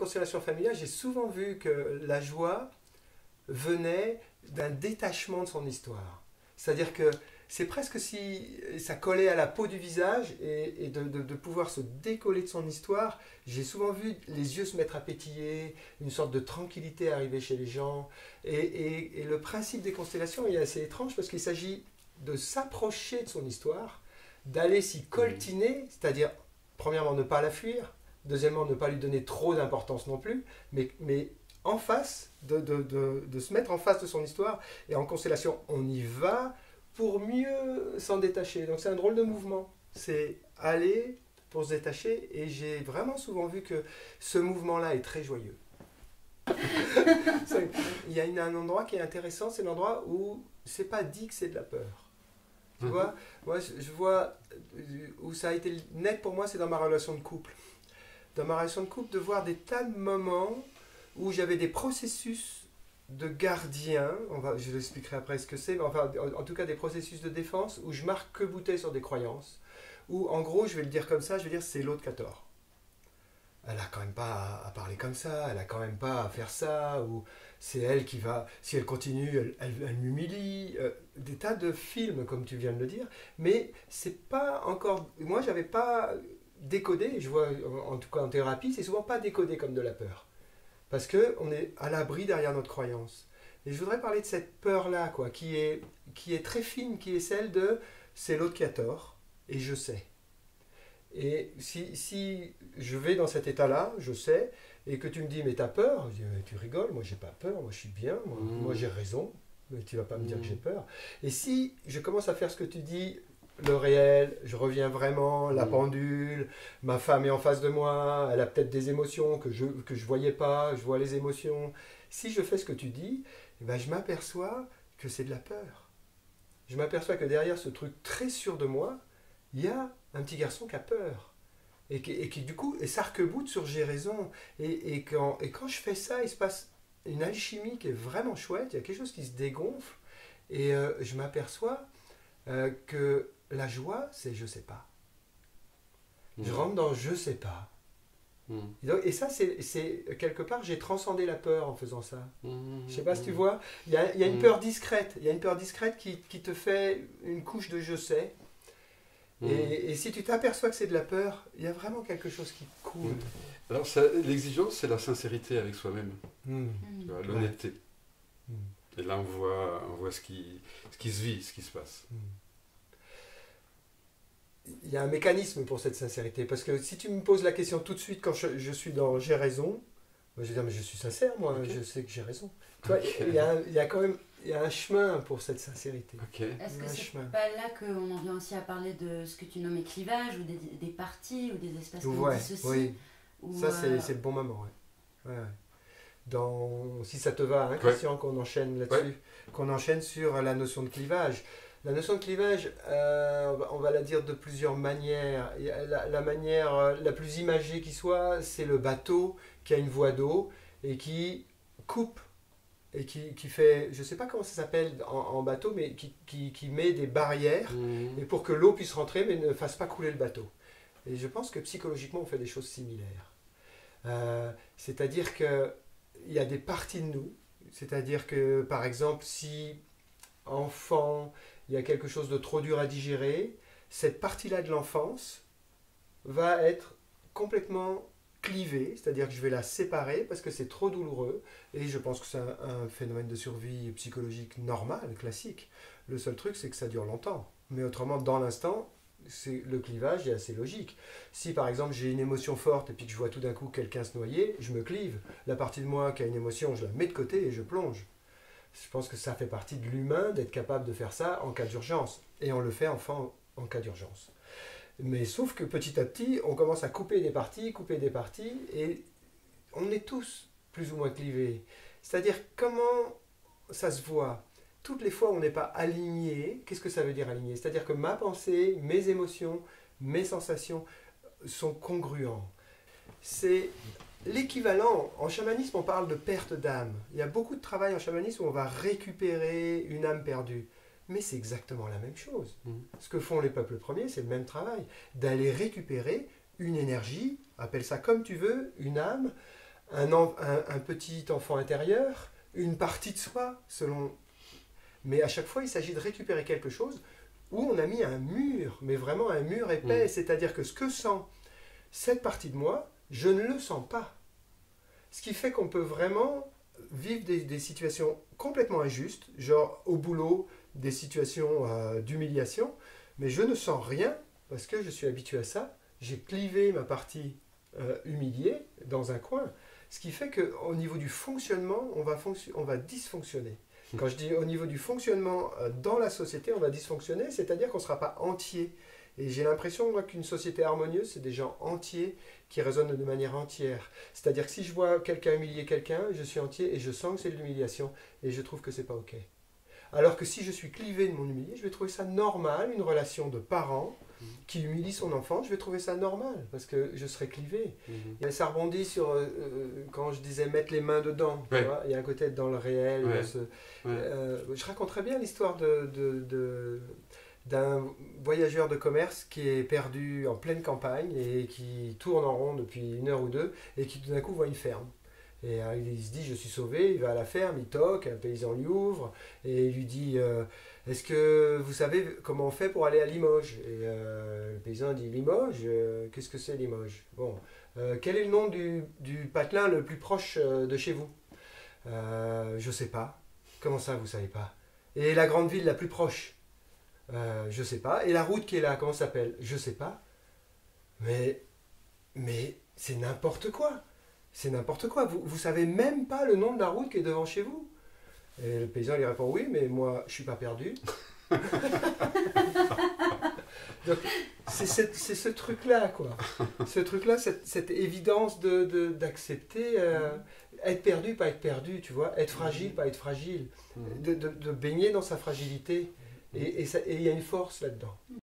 constellation familiale, j'ai souvent vu que la joie venait d'un détachement de son histoire. C'est-à-dire que c'est presque si ça collait à la peau du visage et de pouvoir se décoller de son histoire. J'ai souvent vu les yeux se mettre à pétiller, une sorte de tranquillité arriver chez les gens. Et le principe des constellations est assez étrange parce qu'il s'agit de s'approcher de son histoire, d'aller s'y coltiner, c'est-à-dire, premièrement, ne pas la fuir, deuxièmement, ne pas lui donner trop d'importance non plus, mais en face, de se mettre en face de son histoire. Et en constellation, on y va pour mieux s'en détacher. Donc c'est un drôle de mouvement. C'est aller pour se détacher. Et j'ai vraiment souvent vu que ce mouvement-là est très joyeux. Il y a un endroit qui est intéressant, c'est l'endroit où c'est pas dit que c'est de la peur. Tu vois, moi je vois où ça a été net pour moi, c'est dans ma relation de couple. Dans ma relation de couple, de voir des tas de moments où j'avais des processus de gardien, je l'expliquerai après ce que c'est, mais enfin, en tout cas des processus de défense où je marque que bouteille sur des croyances, où en gros, je vais le dire comme ça, je vais dire c'est l'autre qui a tort. Elle a quand même pas à parler comme ça, elle a quand même pas à faire ça, ou c'est elle qui va, si elle continue, elle m'humilie, des tas de films comme tu viens de le dire, mais c'est pas encore, moi j'avais pas décodé, je vois en tout cas en thérapie, c'est souvent pas décodé comme de la peur. Parce qu'on est à l'abri derrière notre croyance. Et je voudrais parler de cette peur-là, quoi, qui est très fine, qui est celle de c'est l'autre qui a tort, et je sais. Et si je vais dans cet état-là, je sais, et que tu me dis mais t'as peur, je dis mais tu rigoles, moi j'ai pas peur, moi je suis bien, moi j'ai raison, mais tu vas pas me dire que j'ai peur. Et si je commence à faire ce que tu dis, le réel, je reviens vraiment, la pendule, ma femme est en face de moi, elle a peut-être des émotions que je voyais pas, je vois les émotions. Si je fais ce que tu dis, eh ben, je m'aperçois que c'est de la peur. Je m'aperçois que derrière ce truc très sûr de moi, il y a un petit garçon qui a peur. Et qui du coup s'arc-boute sur j'ai raison. Et quand je fais ça, il se passe une alchimie qui est vraiment chouette, il y a quelque chose qui se dégonfle, et je m'aperçois que la joie, c'est je sais pas. Je rentre dans je sais pas. Et ça, c'est quelque part, j'ai transcendé la peur en faisant ça. Je sais pas si tu vois, il y a une peur discrète. Il y a une peur discrète qui te fait une couche de je sais. Et si tu t'aperçois que c'est de la peur, il y a vraiment quelque chose qui coule. Alors, l'exigence, c'est la sincérité avec soi-même. L'honnêteté. Et là, on voit ce qui se vit, ce qui se passe. Il y a un mécanisme pour cette sincérité. Parce que si tu me poses la question tout de suite quand je suis dans j'ai raison, je vais dire mais je suis sincère, moi, je sais que j'ai raison. Tu vois, il y a quand même un chemin pour cette sincérité. Est-ce que c'est pas là qu'on en vient aussi à parler de ce que tu nommais clivage, ou des parties, ou des espaces qu'on dissocie oui. Ça, c'est le bon moment. Si ça te va, Christian, qu'on enchaîne là-dessus, qu'on enchaîne sur la notion de clivage. La notion de clivage, on va la dire de plusieurs manières. La manière la plus imagée qui soit, c'est le bateau qui a une voie d'eau et qui coupe et qui fait, je ne sais pas comment ça s'appelle en bateau, mais qui met des barrières et pour que l'eau puisse rentrer mais ne fasse pas couler le bateau. Et je pense que psychologiquement, on fait des choses similaires. C'est-à-dire qu'il y a des parties de nous, c'est-à-dire que, par exemple, si enfant, il y a quelque chose de trop dur à digérer, cette partie-là de l'enfance va être complètement clivée, c'est-à-dire que je vais la séparer parce que c'est trop douloureux, et je pense que c'est un phénomène de survie psychologique normal, classique. Le seul truc, c'est que ça dure longtemps. Mais autrement, dans l'instant, le clivage est assez logique. Si par exemple j'ai une émotion forte et puis que je vois tout d'un coup quelqu'un se noyer, je me clive. La partie de moi qui a une émotion, je la mets de côté et je plonge. Je pense que ça fait partie de l'humain d'être capable de faire ça en cas d'urgence. Et on le fait enfin en cas d'urgence. Mais sauf que petit à petit, on commence à couper des parties, et on est tous plus ou moins clivés. C'est-à-dire comment ça se voit. Toutes les fois où on n'est pas aligné, qu'est-ce que ça veut dire aligné? C'est-à-dire que ma pensée, mes émotions, mes sensations sont congruents. C'est l'équivalent, en chamanisme on parle de perte d'âme. Il y a beaucoup de travail en chamanisme où on va récupérer une âme perdue. Mais c'est exactement la même chose. Ce que font les peuples premiers, c'est le même travail. D'aller récupérer une énergie, appelle ça comme tu veux, une âme, un petit enfant intérieur, une partie de soi, selon... Mais à chaque fois, il s'agit de récupérer quelque chose où on a mis un mur, mais vraiment un mur épais. C'est-à-dire que ce que sent cette partie de moi, je ne le sens pas. Ce qui fait qu'on peut vraiment vivre des situations complètement injustes, genre au boulot, des situations d'humiliation, mais je ne sens rien parce que je suis habitué à ça. J'ai clivé ma partie humiliée dans un coin, ce qui fait qu'au niveau du fonctionnement, on va dysfonctionner. Quand je dis au niveau du fonctionnement dans la société, on va dysfonctionner, c'est-à-dire qu'on ne sera pas entier. Et j'ai l'impression qu'une société harmonieuse, c'est des gens entiers qui raisonnent de manière entière. C'est-à-dire que si je vois quelqu'un humilier quelqu'un, je suis entier et je sens que c'est de l'humiliation et je trouve que c'est pas OK. Alors que si je suis clivé de mon humilié, je vais trouver ça normal, une relation de parents qui humilie son enfant, je vais trouver ça normal parce que je serai clivé. Et ça rebondit sur quand je disais mettre les mains dedans. Tu vois, il y a un côté dans le réel. Je raconte très bien l'histoire d'un voyageur de commerce qui est perdu en pleine campagne et qui tourne en rond depuis 1 heure ou 2 et qui tout d'un coup voit une ferme. Et il se dit, je suis sauvé, il va à la ferme, il toque, un paysan lui ouvre et il lui dit, est-ce que vous savez comment on fait pour aller à Limoges? Et le paysan dit, Limoges, qu'est-ce que c'est Limoges? Bon, quel est le nom du patelin le plus proche de chez vous? Je sais pas. Comment ça, vous savez pas? Et la grande ville la plus proche? Je sais pas. Et la route qui est là, comment ça s'appelle? Je sais pas. Mais c'est n'importe quoi. C'est n'importe quoi. Vous savez même pas le nom de la route qui est devant chez vous? Et le paysan lui répond, oui, mais moi, je suis pas perdu. Donc, c'est ce truc-là, quoi. Ce truc-là, cette évidence d'accepter, être perdu, pas être perdu, tu vois. Être fragile, pas être fragile. De baigner dans sa fragilité. Et il y a une force là-dedans.